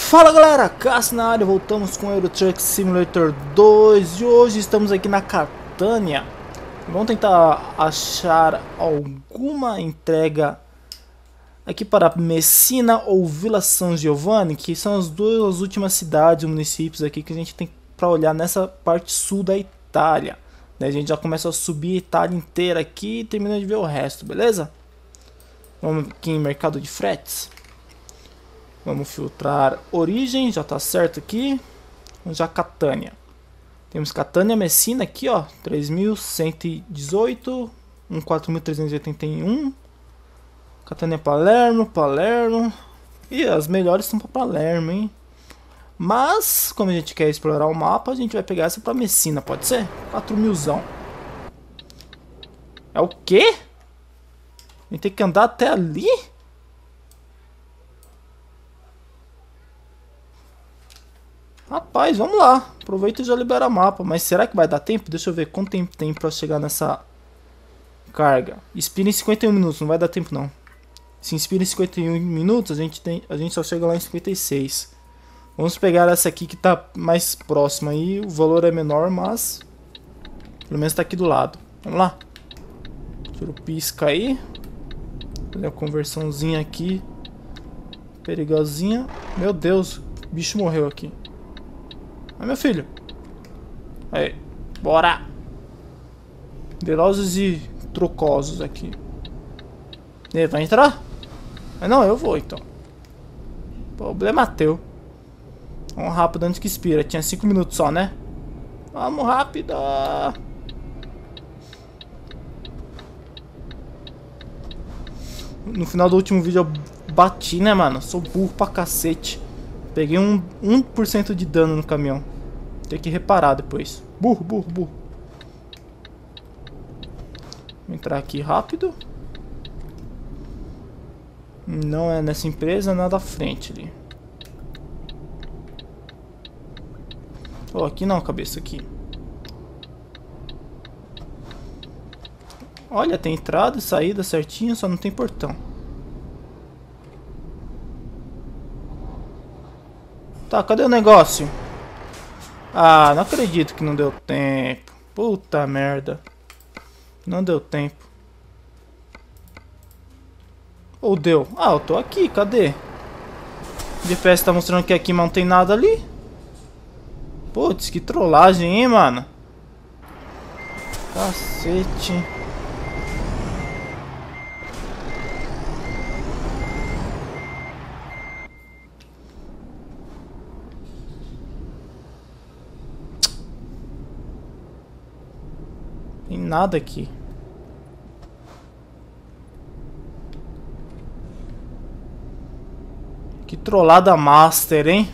Fala galera, Cássio na área, voltamos com Euro Truck Simulator 2 e hoje estamos aqui na Catânia. Vamos tentar achar alguma entrega aqui para Messina ou Villa San Giovanni, que são as duas últimas cidades, municípios aqui que a gente tem para olhar nessa parte sul da Itália. Daí a gente já começa a subir a Itália inteira aqui e termina de ver o resto, beleza? Vamos aqui em mercado de fretes. Vamos filtrar origem, já tá certo aqui. Vamos já Catânia. Temos Catânia, Messina aqui, ó, 3.118, 4.381. Catânia, Palermo. E as melhores são para Palermo, hein? Mas, como a gente quer explorar o mapa, a gente vai pegar essa para Messina, pode ser? 4.000zão. É o quê? A gente tem que andar até ali? Rapaz, vamos lá. Aproveita e já libera o mapa. Mas será que vai dar tempo? Deixa eu ver quanto tempo tem pra chegar nessa carga. Inspira em 51 minutos. Não vai dar tempo, não. Se inspira em 51 minutos, a gente só chega lá em 56. Vamos pegar essa aqui que tá mais próxima aí. O valor é menor, mas pelo menos tá aqui do lado. Vamos lá. Tira o pisca aí. Fazer a conversãozinha aqui. Perigosinha. Meu Deus, o bicho morreu aqui. Ai, meu filho. Aí, bora. Velozes e trocosos aqui. Ele vai entrar? Mas não, eu vou então. Problema teu. Vamos rápido antes que expira. Tinha 5 minutos só, né? Vamos rápido. No final do último vídeo eu bati, né, mano? Sou burro pra cacete. Peguei 1% de dano no caminhão. Tem que reparar depois. Burro. Vou entrar aqui rápido. Não é nessa empresa, nada à frente ali. Oh, aqui não, cabeça, aqui. Olha, tem entrada e saída certinho, só não tem portão. Tá, cadê o negócio? Ah, não acredito que não deu tempo. Puta merda. Não deu tempo. Ou deu? Ah, eu tô aqui, cadê? O GPS tá mostrando que aqui não tem nada ali. Putz, que trollagem, hein, mano? Cacete. Tem nada aqui. Que trollada master, hein?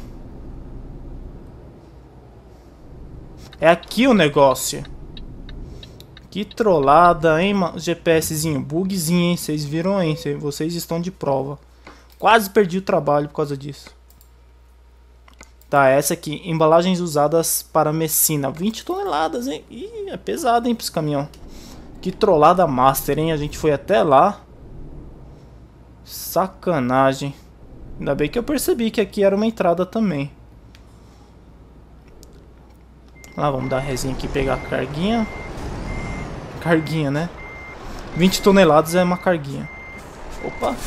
É aqui o negócio. Que trollada, hein, GPSzinho. Bugzinho, hein? Vocês viram aí. Vocês estão de prova. Quase perdi o trabalho por causa disso. Tá, essa aqui. Embalagens usadas para Messina. 20 toneladas, hein? Ih, é pesado, hein, pra esse caminhão. Que trollada master, hein? A gente foi até lá. Sacanagem. Ainda bem que eu percebi que aqui era uma entrada também. Lá, vamos dar a resinha aqui e pegar a carguinha. Carguinha, né? 20 toneladas é uma carguinha. Opa.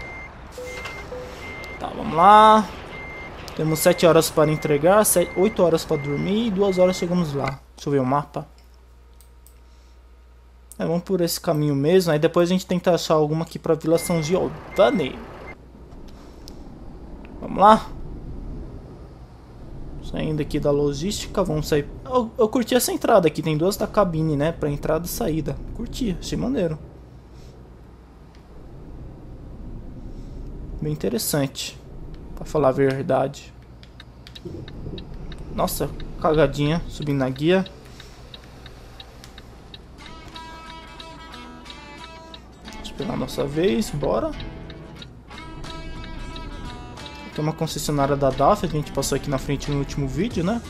Tá, vamos lá. Temos 7 horas para entregar, 8 horas para dormir e 2 horas chegamos lá. Deixa eu ver o mapa. Vamos por esse caminho mesmo. Aí depois a gente tenta achar alguma aqui para Villa San Giovanni. Vamos lá. Saindo aqui da logística, vamos sair. Eu curti essa entrada aqui. Tem duas da cabine, né? Para entrada e saída. Curti, achei maneiro. Bem interessante. Pra falar a verdade. Nossa, cagadinha. Subindo na guia. Deixa eu pegar a nossa vez. Bora. Tem uma concessionária da DAF. A gente passou aqui na frente no último vídeo, né?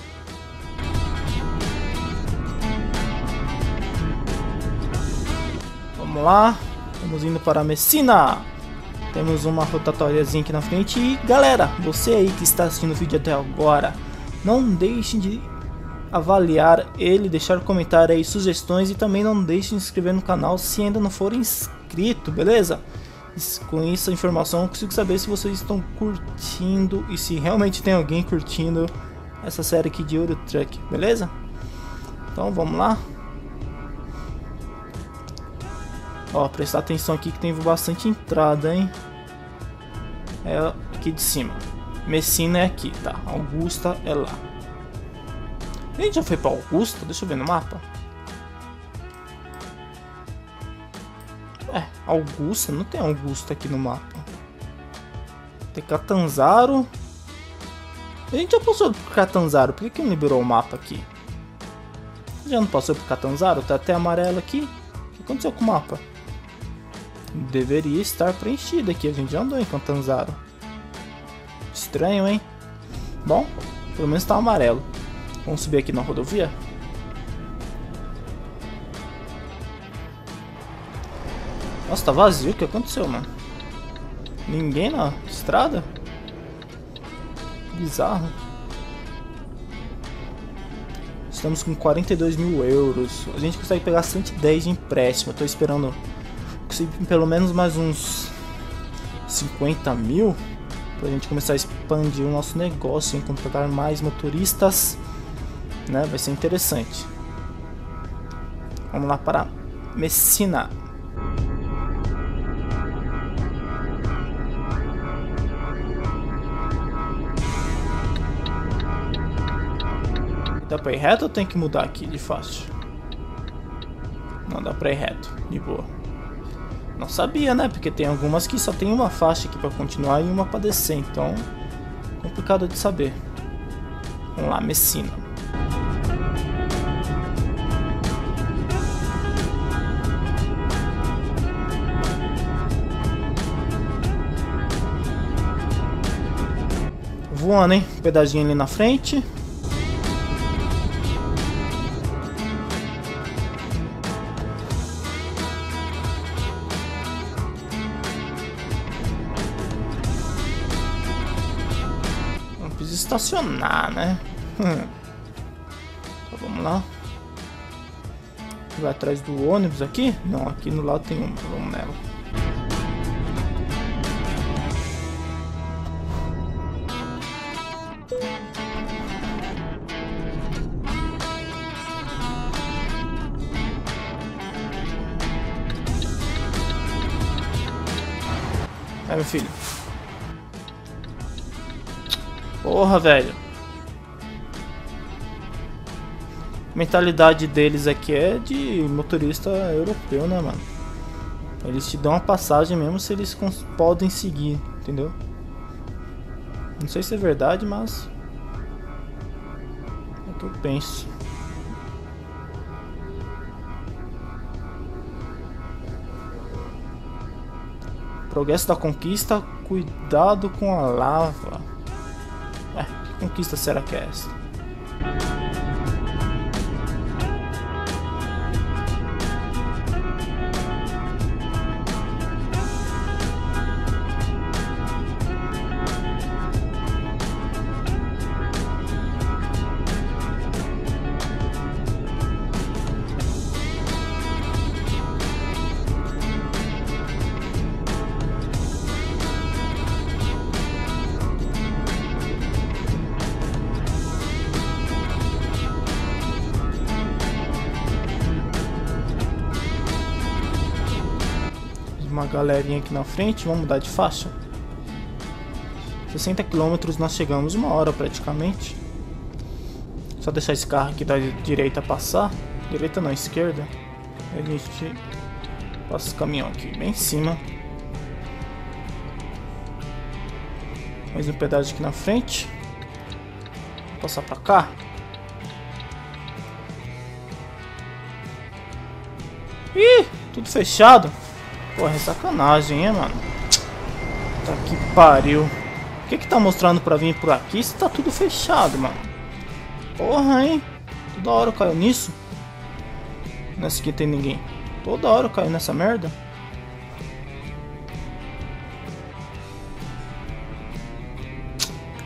Vamos lá. Vamos indo para Messina. Temos uma rotatóriazinha aqui na frente. E galera, você aí que está assistindo o vídeo até agora, não deixem de avaliar ele, deixar comentário aí, sugestões, e também não deixem de se inscrever no canal se ainda não for inscrito, beleza? Com essa informação eu consigo saber se vocês estão curtindo e se realmente tem alguém curtindo essa série aqui de Euro Truck, beleza? Então vamos lá. Ó, prestar atenção aqui que tem bastante entrada, hein? É aqui de cima. Messina é aqui, tá? Augusta é lá. A gente já foi pra Augusta? Deixa eu ver no mapa. É, Augusta, não tem Augusta aqui no mapa. Tem Catanzaro. A gente já passou por Catanzaro, por que não liberou o mapa aqui? Já não passou por Catanzaro? Tá até amarelo aqui. O que aconteceu com o mapa? Deveria estar preenchido aqui, a gente já andou em Catanzaro. Estranho, hein? Bom, pelo menos tá amarelo. Vamos subir aqui na rodovia? Nossa, tá vazio, o que aconteceu, mano? Ninguém na estrada? Bizarro. Estamos com 42 mil euros. A gente consegue pegar 110 de empréstimo. Eu tô esperando conseguir pelo menos mais uns 50 mil pra gente começar a expandir o nosso negócio, em contratar mais motoristas, né? Vai ser interessante. Vamos lá para Messina. Dá pra ir reto ou tem que mudar aqui de faixa? Não, dá pra ir reto, de boa. Não sabia, né? Porque tem algumas que só tem uma faixa aqui pra continuar e uma pra descer, então complicado de saber. Vamos lá, Messina. Voando, hein? Pedaginho ali na frente. Estacionar, né? Então vamos lá. Vai atrás do ônibus aqui? Não, aqui no lado tem um. Vamos nela. Vai, meu filho. Porra, velho. A mentalidade deles aqui é de motorista europeu, né, mano? Eles te dão uma passagem mesmo se eles podem seguir, entendeu? Não sei se é verdade, mas é o que eu penso. Progresso da conquista, cuidado com a lava. Que conquista será que é essa? Uma galerinha aqui na frente, vamos mudar de faixa. 60 km nós chegamos, 1 hora praticamente. Só deixar esse carro aqui da direita passar. Direita não, esquerda. Aí a gente passa esse caminhão aqui bem em cima. Mais um pedágio aqui na frente. Vou passar pra cá. Ih, tudo fechado. Porra, é sacanagem, hein, mano? Tá que pariu. O que que tá mostrando pra vir por aqui se tá tudo fechado, mano? Porra, hein? Toda hora eu caio nisso. Nessa aqui tem ninguém. Toda hora eu caio nessa merda.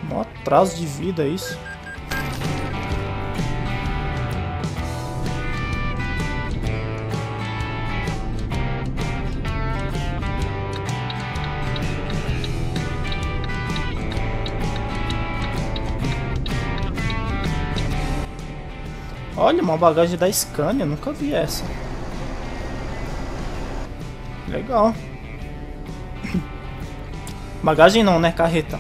Mó atraso de vida isso. Olha, uma bagagem da Scania, nunca vi essa. Legal. Bagagem não, né? Carreta.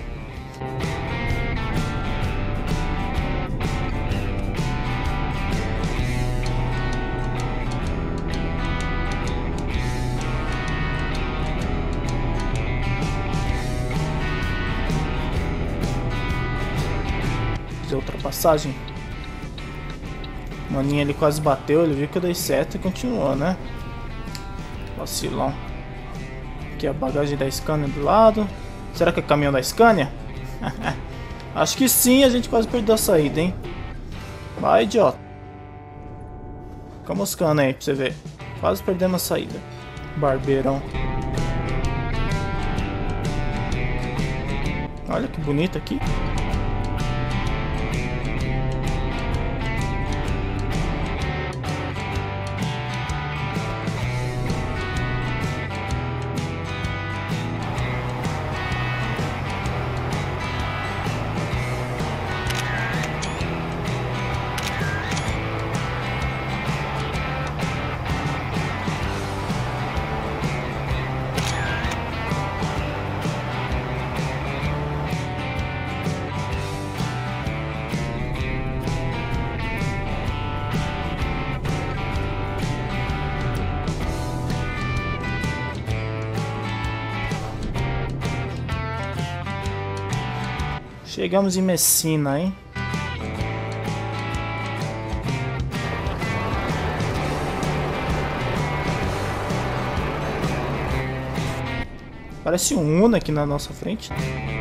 Fazer ultrapassagem. Maninha, ele quase bateu, ele viu que eu dei certo e continuou, né? Vacilão. Aqui a bagagem da Scania do lado. Será que é caminhão da Scania? Acho que sim, a gente quase perdeu a saída, hein? Vai, idiota. Fica moscando aí pra você ver. Quase perdemos a saída. Barbeirão. Olha que bonito aqui. Chegamos em Messina, hein? Parece um Uno aqui na nossa frente.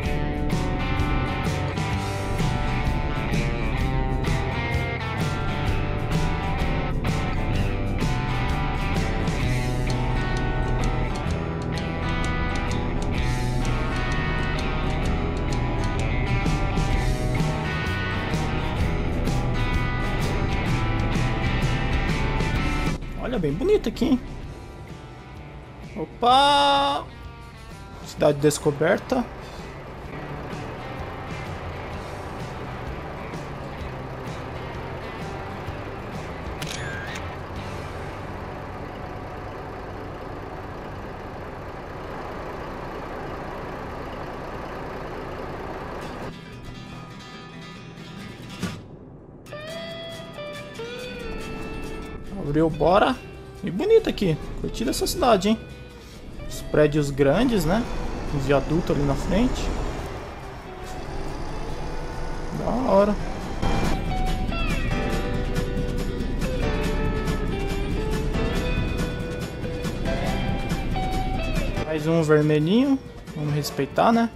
Olha, bem bonito aqui, hein? Opa! Cidade descoberta. Abriu, bora. E bonito aqui. Curti dessa cidade, hein? Os prédios grandes, né? Um viaduto ali na frente. Da hora. Mais um vermelhinho. Vamos respeitar, né?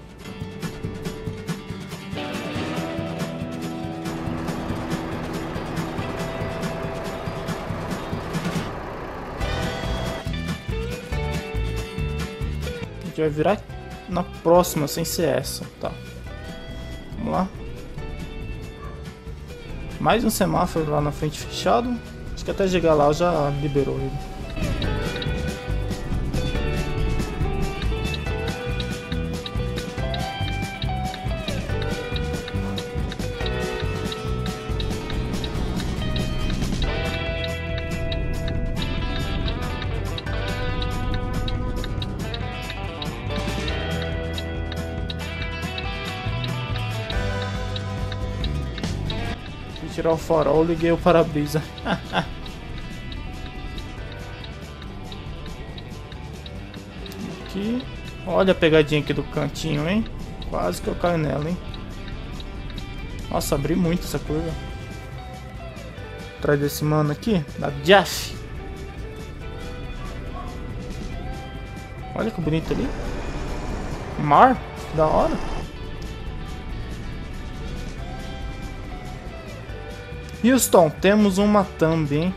A gente vai virar na próxima, sem ser essa, tá? Vamos lá. Mais um semáforo lá na frente fechado. Acho que até chegar lá já liberou ele. Tirar o farol, liguei o para-brisa. Aqui. Olha a pegadinha aqui do cantinho, hein? Quase que eu caio nela, hein? Nossa, abri muito essa curva. Atrás desse mano aqui, da Jeff. Olha que bonito ali. Mar, da hora. Houston, temos uma thumb, hein?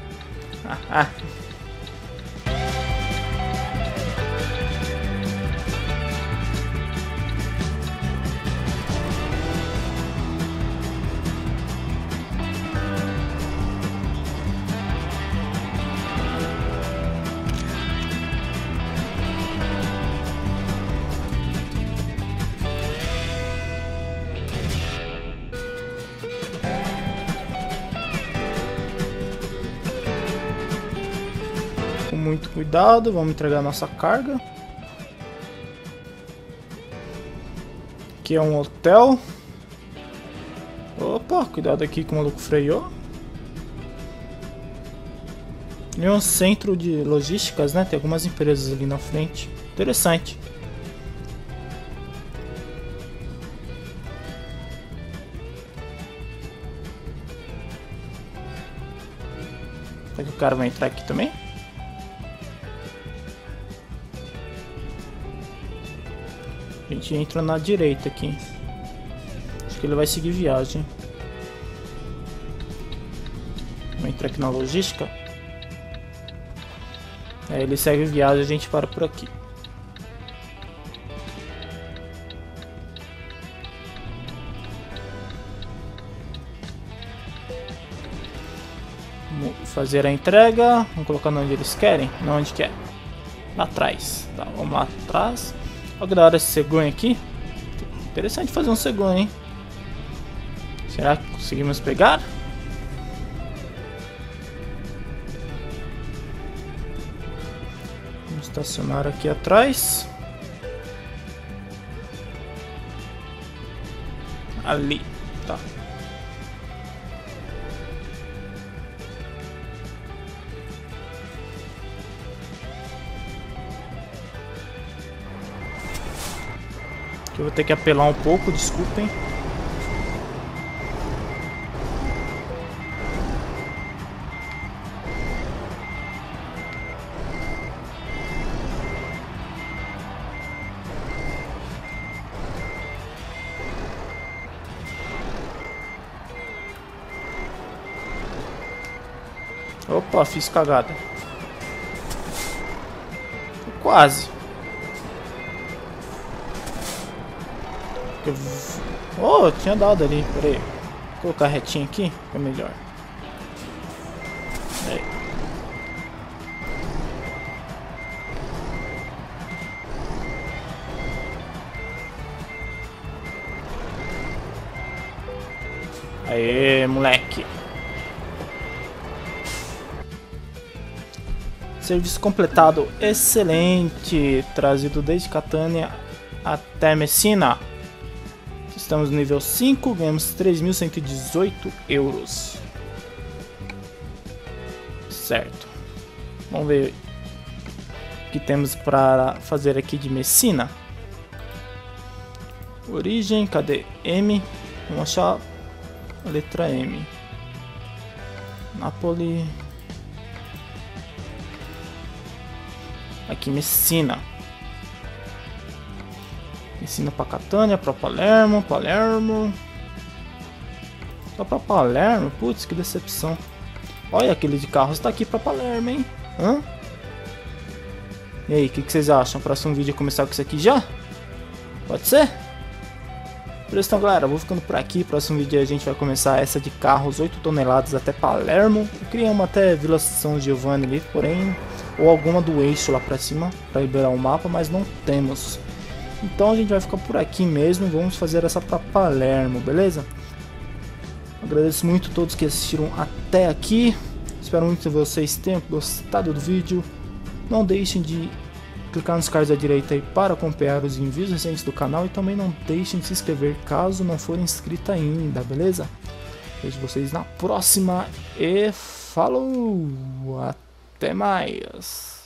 muito cuidado, vamos entregar a nossa carga. Aqui é um hotel. Opa, cuidado aqui que o maluco freou. E um centro de logísticas, né? Tem algumas empresas ali na frente. Interessante. Será que o cara vai entrar aqui também? A gente entra na direita aqui. Acho que ele vai seguir viagem. Vamos entrar aqui na logística. Aí ele segue viagem e a gente para por aqui. Vamos fazer a entrega. Vamos colocar onde eles querem. Não, onde quer. Lá atrás. Tá, vamos lá atrás. Olha que da hora esse cegonha aqui. Interessante fazer um cegonha, hein? Será que conseguimos pegar? Vamos estacionar aqui atrás. Ali, tá. Aqui eu vou ter que apelar um pouco, desculpem. Opa, fiz cagada. Quase. Oh, tinha dado ali. Pera aí. Vou colocar retinho aqui, que é melhor. Aí. Aê, moleque. Serviço completado, excelente, trazido desde Catânia até Messina. Estamos no nível 5, ganhamos 3.118 euros. Certo. Vamos ver o que temos para fazer aqui de Messina. Origem, cadê? M. Vamos achar a letra M. Napoli. Aqui, Messina. Messina pra Catânia, pra Palermo, Palermo. Só pra Palermo? Putz, que decepção. Olha, aquele de carros tá aqui pra Palermo, hein? Hã? E aí, o que vocês acham? Próximo vídeo começar com isso aqui já? Pode ser? Beleza, então galera, eu vou ficando por aqui. Próximo vídeo a gente vai começar essa de carros 8 toneladas até Palermo. Eu queria uma até Vila São Giovanni ali, porém... ou alguma do eixo lá pra cima pra liberar o mapa, mas não temos. Então a gente vai ficar por aqui mesmo. Vamos fazer essa pra Palermo, beleza? Agradeço muito a todos que assistiram até aqui. Espero muito que vocês tenham gostado do vídeo. Não deixem de clicar nos cards à direita aí para acompanhar os envios recentes do canal. E também não deixem de se inscrever caso não for inscrito ainda, beleza? Vejo vocês na próxima e falou! Até mais!